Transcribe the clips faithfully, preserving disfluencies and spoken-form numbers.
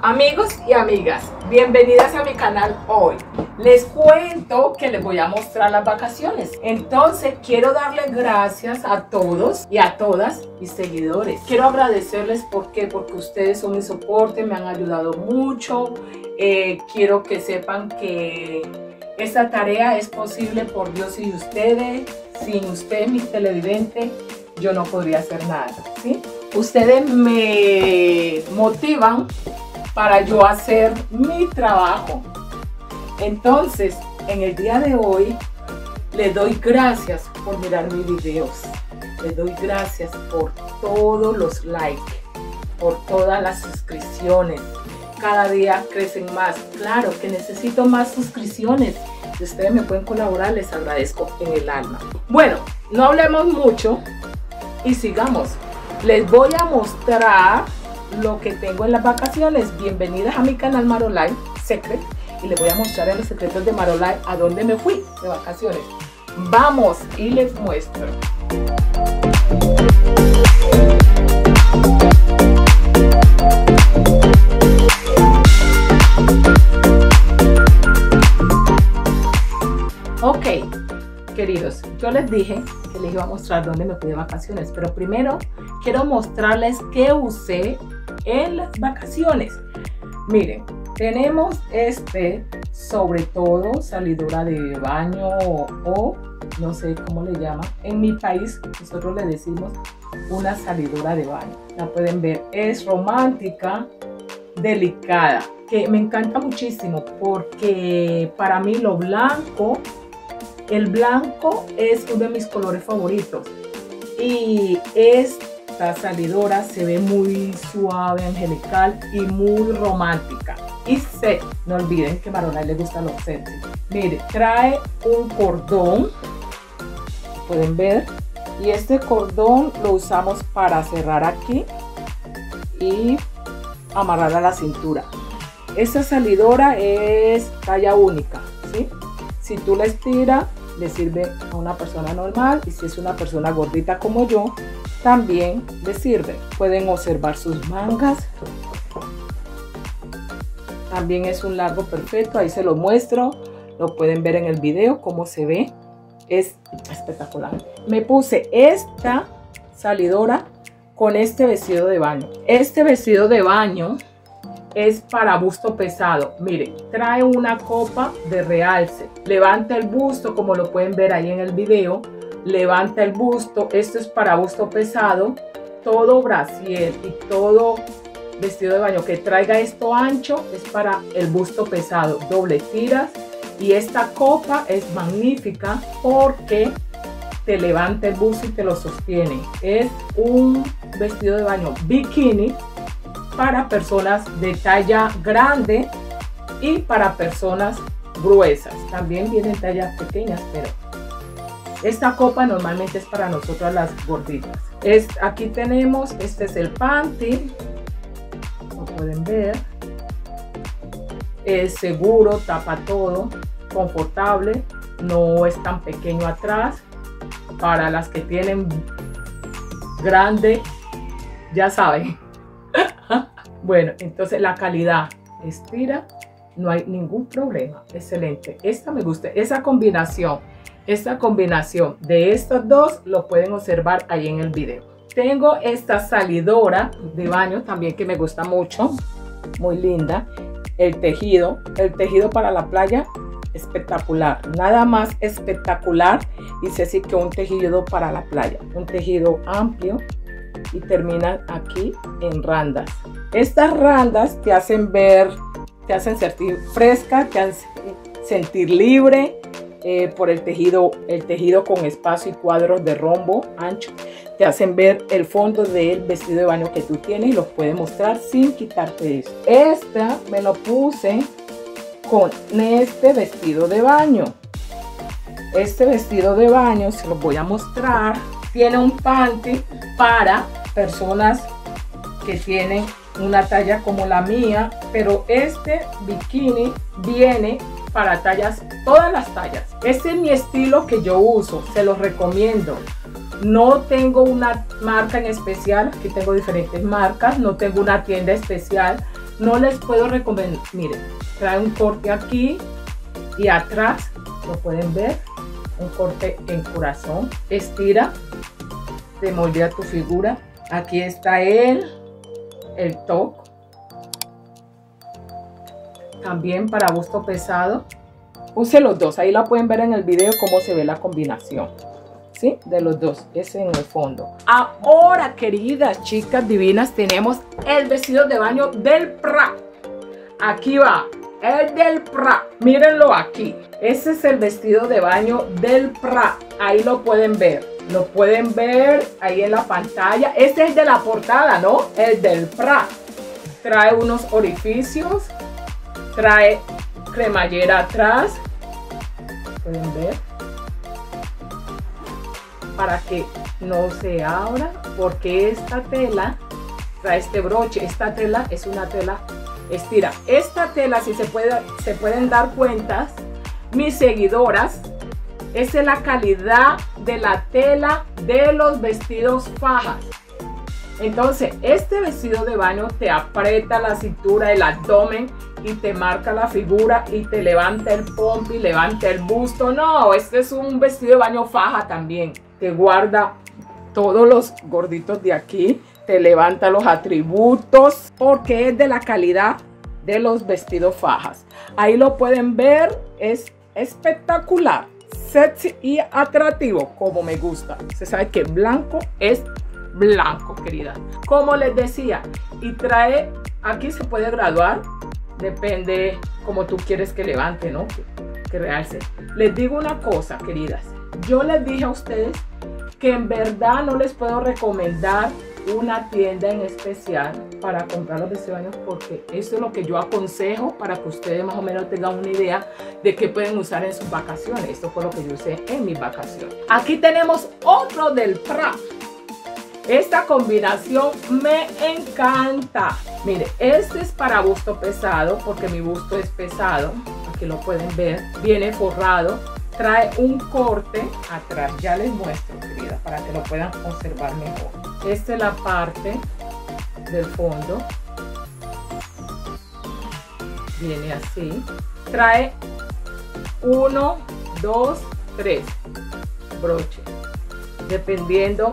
Amigos y amigas, bienvenidas a mi canal hoy. Les cuento que les voy a mostrar las vacaciones. Entonces quiero darles gracias a todos y a todas mis seguidores. Quiero agradecerles, ¿por qué? Porque ustedes son mi soporte, me han ayudado mucho. Eh, quiero que sepan que esta tarea es posible por Dios y ustedes. Sin ustedes, mis televidentes, yo no podría hacer nada, ¿sí? Ustedes me motivan para yo hacer mi trabajo. Entonces, en el día de hoy, les doy gracias por mirar mis videos. Les doy gracias por todos los likes, por todas las suscripciones. Cada día crecen más. Claro que necesito más suscripciones. Si ustedes me pueden colaborar, les agradezco en el alma. Bueno, no hablemos mucho y sigamos. Les voy a mostrar lo que tengo en las vacaciones. Bienvenidas a mi canal Marolife Secret y les voy a mostrar en los secretos de Marolife a dónde me fui de vacaciones. Vamos y les muestro. Ok, queridos, yo les dije que les iba a mostrar dónde me fui de vacaciones, pero primero quiero mostrarles qué usé en las vacaciones. Miren, tenemos este, sobre todo salidora de baño o, o no sé cómo le llaman. En mi país nosotros le decimos una salidora de baño. La pueden ver, es romántica, delicada, que me encanta muchísimo porque para mí lo blanco, el blanco es uno de mis colores favoritos y esta salidora se ve muy suave, angelical y muy romántica. Y sexy, no olviden que a Marolife le gustan los sexy. Mire, trae un cordón, pueden ver, y este cordón lo usamos para cerrar aquí y amarrar a la cintura. Esta salidora es talla única, ¿sí? Si tú la estiras, le sirve a una persona normal, y si es una persona gordita como yo, también le sirve. Pueden observar sus mangas. También es un largo perfecto, ahí se lo muestro. Lo pueden ver en el video cómo se ve. Es espectacular. Me puse esta salidora con este vestido de baño. Este vestido de baño es para busto pesado. Miren, trae una copa de realce. Levanta el busto, como lo pueden ver ahí en el video. Levanta el busto. Esto es para busto pesado. Todo brasier y todo vestido de baño que traiga esto ancho es para el busto pesado. Doble tiras. Y esta copa es magnífica porque te levanta el busto y te lo sostiene. Es un vestido de baño bikini para personas de talla grande y para personas gruesas. También vienen tallas pequeñas, pero esta copa normalmente es para nosotras las gorditas. Es, aquí tenemos, este es el panty, como pueden ver. Es seguro, tapa todo, confortable, no es tan pequeño atrás. Para las que tienen grande, ya saben. Bueno, entonces la calidad, estira, no hay ningún problema, excelente. Esta me gusta, esa combinación, esta combinación de estos dos lo pueden observar ahí en el video. Tengo esta salidora de baño también que me gusta mucho, muy linda. El tejido, el tejido para la playa, espectacular, nada más espectacular. Dice así que un tejido para la playa, un tejido amplio. Y terminan aquí en randas. Estas randas te hacen ver, te hacen sentir fresca, te hacen sentir libre eh, por el tejido, el tejido con espacio y cuadros de rombo ancho. Te hacen ver el fondo del vestido de baño que tú tienes y los puedes mostrar sin quitarte eso. Esta me lo puse con este vestido de baño. Este vestido de baño se los voy a mostrar. Tiene un panty para personas que tienen una talla como la mía, pero este bikini viene para tallas, todas las tallas. Este es mi estilo que yo uso, se los recomiendo. No tengo una marca en especial, aquí tengo diferentes marcas, no tengo una tienda especial, no les puedo recomendar. Miren, trae un corte aquí y atrás, lo pueden ver, un corte en corazón. Estira, te moldea tu figura. Aquí está el, el top. También para busto pesado. Use los dos, ahí la pueden ver en el video cómo se ve la combinación. ¿Sí? De los dos, ese en el fondo. Ahora, queridas chicas divinas, tenemos el vestido de baño del Prat. Aquí va, el del Prat. Mírenlo aquí. Ese es el vestido de baño del Prat. Ahí lo pueden ver. Lo pueden ver ahí en la pantalla. Este es de la portada, ¿no? El del Prat. Trae unos orificios. Trae cremallera atrás. Pueden ver. Para que no se abra, porque esta tela trae este broche. Esta tela es una tela estira. Esta tela, si se, puede, se pueden dar cuenta, mis seguidoras, esa es la calidad de la tela de los vestidos fajas. Entonces, este vestido de baño te aprieta la cintura, el abdomen y te marca la figura y te levanta el pompi, levanta el busto. No, este es un vestido de baño faja también. Te guarda todos los gorditos de aquí, te levanta los atributos, porque es de la calidad de los vestidos fajas. Ahí lo pueden ver, es espectacular, sexy y atractivo, como me gusta. Se sabe que blanco es blanco, querida. Como les decía, y trae, aquí se puede graduar, depende como tú quieres que levante, ¿no? Que, que realce. Les digo una cosa, queridas. Yo les dije a ustedes que en verdad no les puedo recomendar una tienda en especial para comprar los vestidos de baño, porque eso es lo que yo aconsejo para que ustedes más o menos tengan una idea de qué pueden usar en sus vacaciones. Esto fue lo que yo usé en mis vacaciones. Aquí tenemos otro del Prat. Esta combinación me encanta. Mire, este es para busto pesado, porque mi busto es pesado. Aquí lo pueden ver. Viene forrado. Trae un corte atrás. Ya les muestro, querida, para que lo puedan observar mejor. Esta es la parte del fondo. Viene así. Trae uno, dos, tres broches. Dependiendo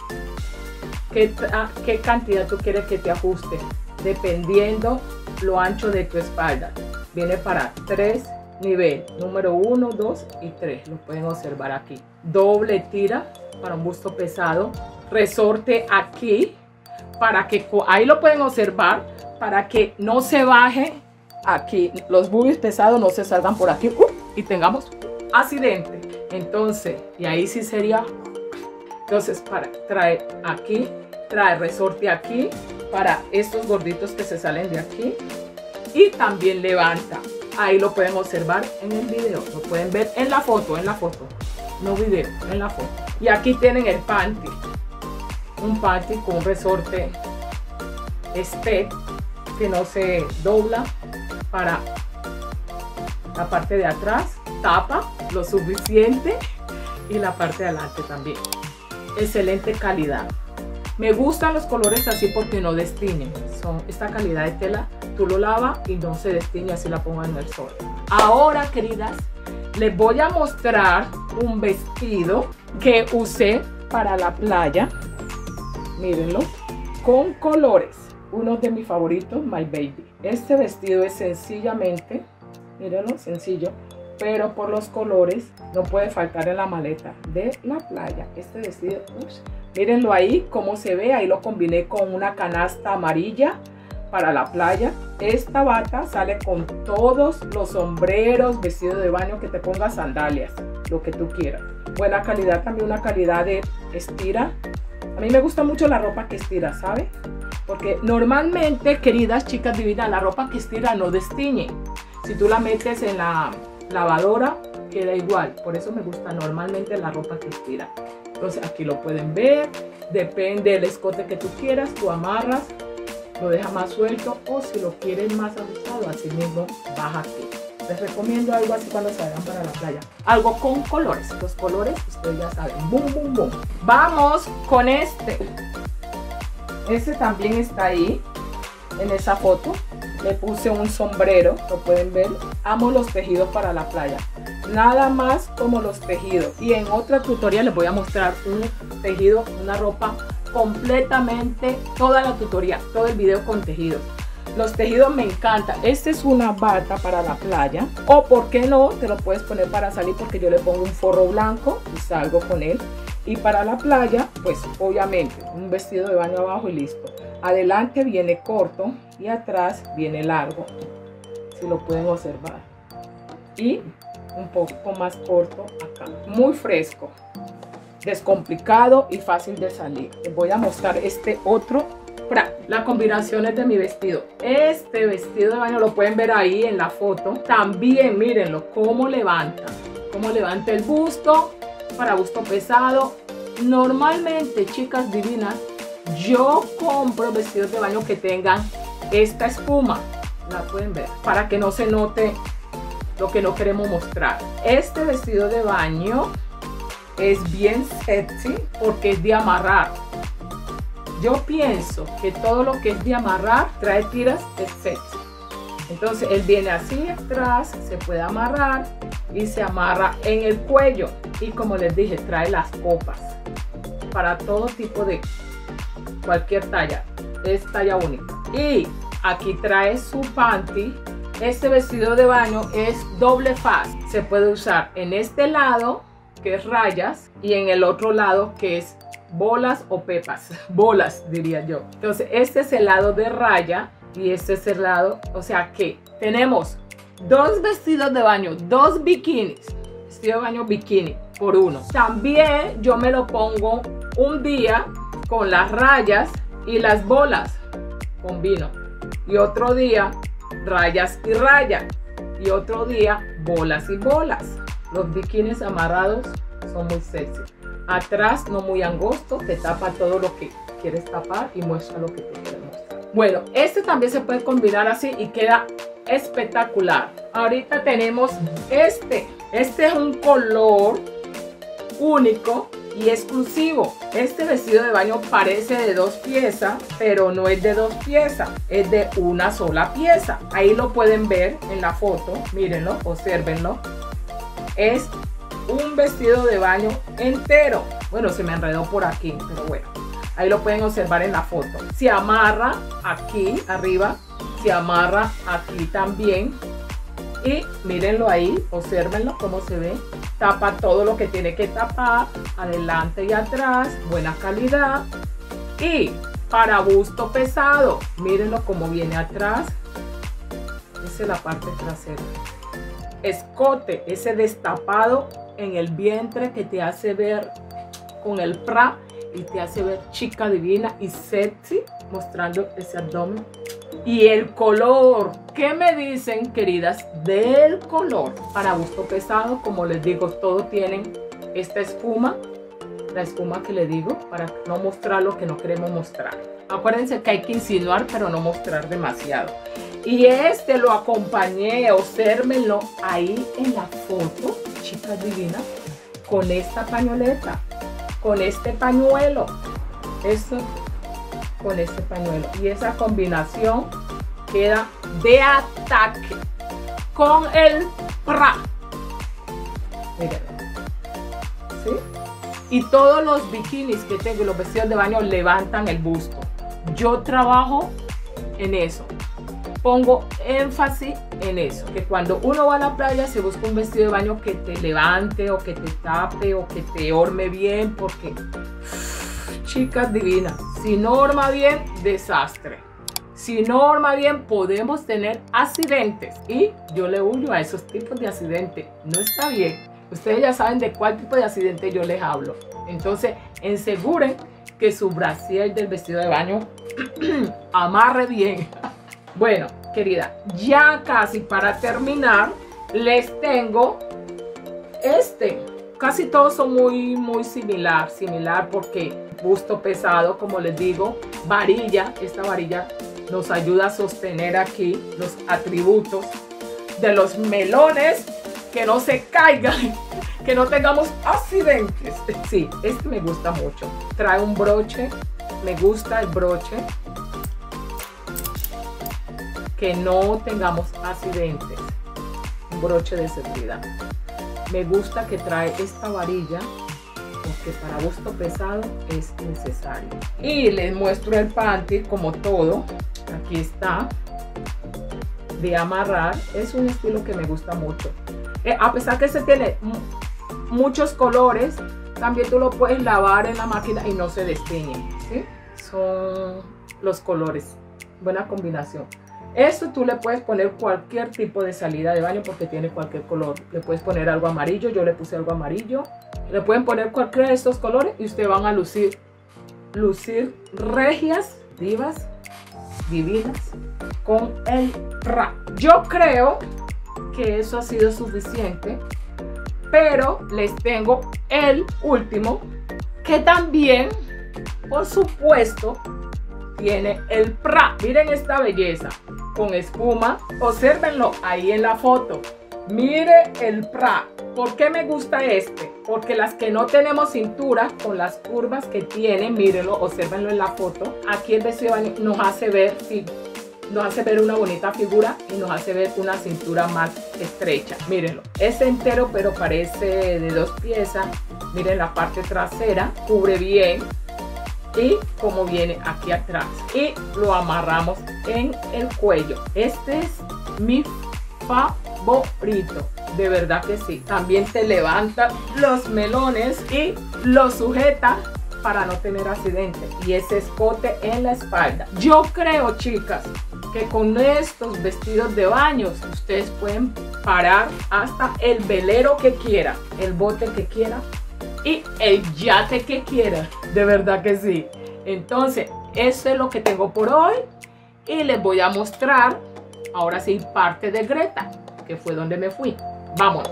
qué, qué cantidad tú quieres que te ajuste. Dependiendo lo ancho de tu espalda. Viene para tres nivel, número uno, dos y tres. Lo pueden observar aquí. Doble tira para un busto pesado. Resorte aquí para que, ahí lo pueden observar, para que no se baje aquí. Los boobies pesados no se salgan por aquí uh, y tengamos accidente. Entonces, y ahí sí sería. Entonces, para traer aquí, trae resorte aquí para estos gorditos que se salen de aquí. Y también levanta. Ahí lo pueden observar en el video, lo pueden ver en la foto, en la foto, no video, en la foto. Y aquí tienen el panty, un panty con un resorte este que no se dobla para la parte de atrás, tapa lo suficiente y la parte de adelante también. Excelente calidad. Me gustan los colores así porque no destiñen. Son esta calidad de tela, tú lo lavas y no se destiñe, así la pongo en el sol. Ahora, queridas, les voy a mostrar un vestido que usé para la playa. Mírenlo, con colores. Uno de mis favoritos, My Baby. Este vestido es sencillamente, mírenlo, sencillo, pero por los colores no puede faltar en la maleta de la playa. Este vestido, ups, mírenlo ahí cómo se ve. Ahí lo combiné con una canasta amarilla para la playa. Esta bata sale con todos los sombreros, vestido de baño, que te pongas sandalias, lo que tú quieras. Buena calidad, también una calidad de estira. A mí me gusta mucho la ropa que estira, ¿sabe? Porque normalmente, queridas chicas divinas, la ropa que estira no destiñe. Si tú la metes en la lavadora, queda igual. Por eso me gusta normalmente la ropa que estira. Entonces aquí lo pueden ver. Depende del escote que tú quieras, tú amarras, lo dejas más suelto, o si lo quieres más ajustado, así mismo baja aquí. Les recomiendo algo así cuando salgan para la playa. Algo con colores. Los colores, ustedes ya saben. Boom, boom, boom. Vamos con este. Este también está ahí, en esa foto. le puse un sombrero, lo pueden ver. Amo los tejidos para la playa, nada más como los tejidos. Y en otro tutorial les voy a mostrar un tejido, una ropa completamente, toda la tutorial, todo el video con tejidos. Los tejidos me encantan. Esta es una bata para la playa, o por qué no, te lo puedes poner para salir, porque yo le pongo un forro blanco y salgo con él. Y para la playa, pues obviamente un vestido de baño abajo y listo. Adelante viene corto y atrás viene largo, si lo pueden observar, y un poco más corto acá. Muy fresco, descomplicado y fácil de salir. Les voy a mostrar este otro. Las combinaciones de mi vestido. Este vestido de baño lo pueden ver ahí en la foto. También mírenlo cómo levanta, cómo levanta el busto, para busto pesado. Normalmente, chicas divinas, yo compro vestidos de baño que tengan esta espuma. La pueden ver para que no se note lo que no queremos mostrar. Este vestido de baño es bien sexy porque es de amarrar. Yo pienso que todo lo que es de amarrar, trae tiras, es sexy. Entonces él viene así atrás, se puede amarrar y se amarra en el cuello. Y como les dije, trae las copas para todo tipo de cualquier talla. Es talla única. Y aquí trae su panty. Este vestido de baño es doble faz. Se puede usar en este lado, que es rayas, y en el otro lado, que es bolas o pepas, bolas diría yo. Entonces este es el lado de raya y este es el lado, o sea que tenemos dos vestidos de baño, dos bikinis, vestido de baño bikini por uno. También yo me lo pongo un día con las rayas y las bolas, combino, y otro día rayas y rayas, y otro día bolas y bolas. Los bikinis amarrados son muy sexy. Atrás no muy angosto, te tapa todo lo que quieres tapar y muestra lo que te quieres mostrar. Bueno, este también se puede combinar así y queda espectacular. Ahorita tenemos este. Este es un color único y exclusivo. Este vestido de baño parece de dos piezas, pero no es de dos piezas, es de una sola pieza. Ahí lo pueden ver en la foto, mírenlo, obsérvenlo. Es un vestido de baño entero. Bueno, se me enredó por aquí, pero bueno, ahí lo pueden observar en la foto. Se amarra aquí arriba, se amarra aquí también, y mírenlo ahí, obsérvenlo cómo se ve. Tapa todo lo que tiene que tapar, adelante y atrás, buena calidad. Y para busto pesado, mírenlo cómo viene atrás. Esa es la parte trasera. Escote, ese destapado en el vientre que te hace ver con el bra y te hace ver chica divina y sexy, mostrando ese abdomen. Y el color, ¿qué me dicen, queridas, del color? Para busto pesado, como les digo, todos tienen esta espuma, la espuma que les digo, para no mostrar lo que no queremos mostrar. Acuérdense que hay que insinuar, pero no mostrar demasiado. Y este lo acompañé, obsérvenlo ahí en la foto, chicas divinas, con esta pañoleta, con este pañuelo, esto con este pañuelo. Y esa combinación queda de ataque con el bra. Mírenlo. ¿Sí? Y todos los bikinis que tengo, los vestidos de baño, levantan el busto. Yo trabajo en eso. Pongo énfasis en eso, que cuando uno va a la playa se busca un vestido de baño que te levante o que te tape o que te horme bien, porque chicas divinas, si no horma bien, desastre. Si no horma bien, podemos tener accidentes, y yo le huyo a esos tipos de accidentes. No está bien. Ustedes ya saben de cuál tipo de accidente yo les hablo. Entonces, aseguren que su brasier del vestido de baño amarre bien. Bueno, querida, ya casi para terminar, les tengo este. Casi todos son muy, muy similar, similar porque busto pesado, como les digo, varilla. Esta varilla nos ayuda a sostener aquí los atributos de los melones, que no se caigan, que no tengamos accidentes. Sí, este me gusta mucho. Trae un broche, me gusta el broche, que no tengamos accidentes. Un broche de seguridad. Me gusta que trae esta varilla porque para busto pesado es necesario. Y les muestro el panty como todo. Aquí está, de amarrar. Es un estilo que me gusta mucho. Eh, a pesar que se tiene muchos colores, también tú lo puedes lavar en la máquina y no se desteñe, ¿sí? Son los colores, buena combinación. Esto tú le puedes poner cualquier tipo de salida de baño porque tiene cualquier color. Le puedes poner algo amarillo, yo le puse algo amarillo. Le pueden poner cualquiera de estos colores y ustedes van a lucir, lucir regias, divas, divinas con el P R A. Yo creo que eso ha sido suficiente, pero les tengo el último que también, por supuesto, tiene el P R A. Miren esta belleza con espuma, obsérvenlo ahí en la foto. Mire el P R A. ¿Por qué me gusta este? Porque las que no tenemos cintura, con las curvas que tiene, mírenlo, obsérvenlo en la foto. Aquí el vestido de baño nos hace ver, sí, nos hace ver una bonita figura y nos hace ver una cintura más estrecha. Mírenlo, es entero pero parece de dos piezas. Miren la parte trasera, cubre bien. Y como viene aquí atrás, y lo amarramos en el cuello. Este es mi favorito, de verdad que sí. También te levanta los melones y lo sujeta para no tener accidente, y ese escote en la espalda. Yo creo, chicas, que con estos vestidos de baños ustedes pueden parar hasta el velero que quiera, el bote que quiera y el yate que quiera, de verdad que sí. Entonces, eso es lo que tengo por hoy y les voy a mostrar ahora sí parte de Greta, que fue donde me fui. Vámonos.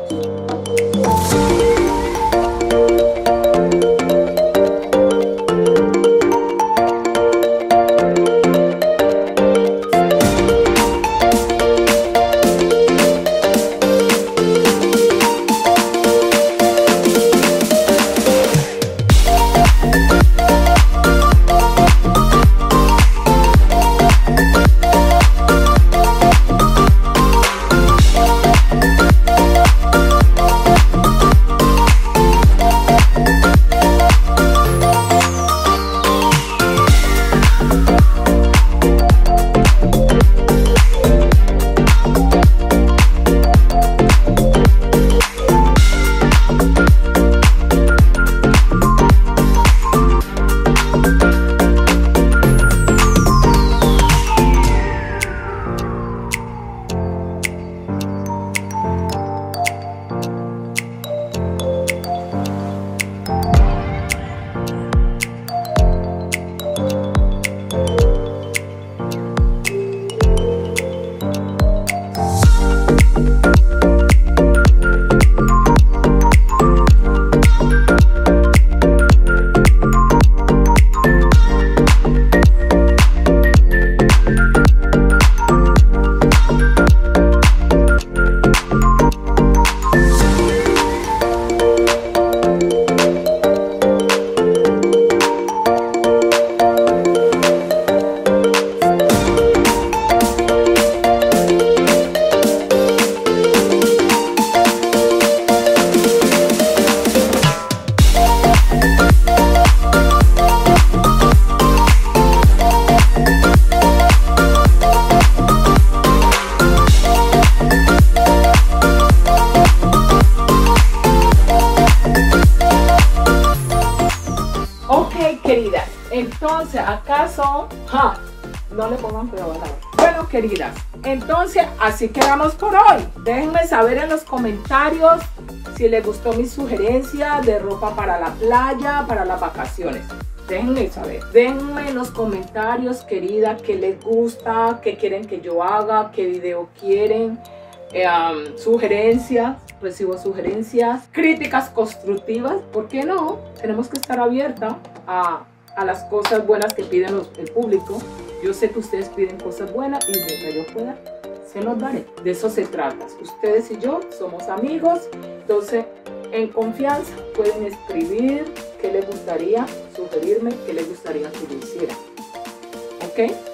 Entonces, ¿acaso? Ja, no le pongan cuidado. Bueno, queridas, entonces así quedamos por hoy. Déjenme saber en los comentarios si les gustó mi sugerencia de ropa para la playa, para las vacaciones. Déjenme saber. Déjenme en los comentarios, querida, qué les gusta, qué quieren que yo haga, qué video quieren, eh, um, sugerencias. Recibo sugerencias, críticas constructivas. ¿Por qué no? Tenemos que estar abiertas a, a las cosas buenas que piden los, el público. Yo sé que ustedes piden cosas buenas y mientras yo pueda, se los daré. De eso se trata. Ustedes y yo somos amigos. Entonces, en confianza pueden escribir qué les gustaría, sugerirme qué les gustaría que yo hiciera. ¿Ok?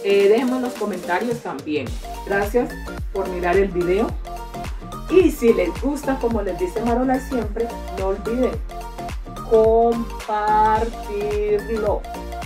Eh, déjenme en los comentarios también. Gracias por mirar el video. Y si les gusta, como les dice Marola siempre, no olviden compartirlo.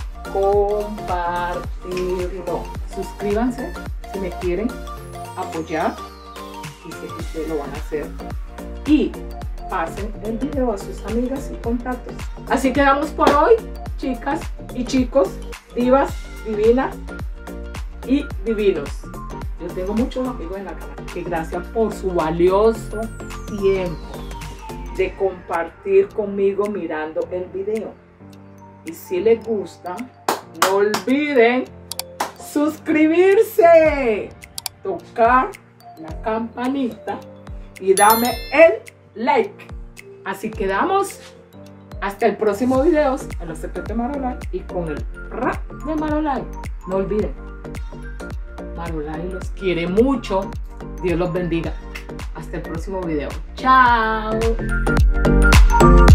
Compartirlo. Suscríbanse si me quieren apoyar y sé que ustedes lo van a hacer. Y pasen el video a sus amigas y contactos. Así quedamos por hoy, chicas y chicos, divas, divinas y divinos. Yo tengo muchos amigos en la cámara que gracias por su valioso tiempo de compartir conmigo mirando el video. Y si les gusta, no olviden suscribirse, tocar la campanita y dame el like. Así quedamos hasta el próximo video en los secretos de Marolai y con el rap de Marolai. No olviden, Marolai los quiere mucho. Dios los bendiga. Hasta el próximo video. Chao.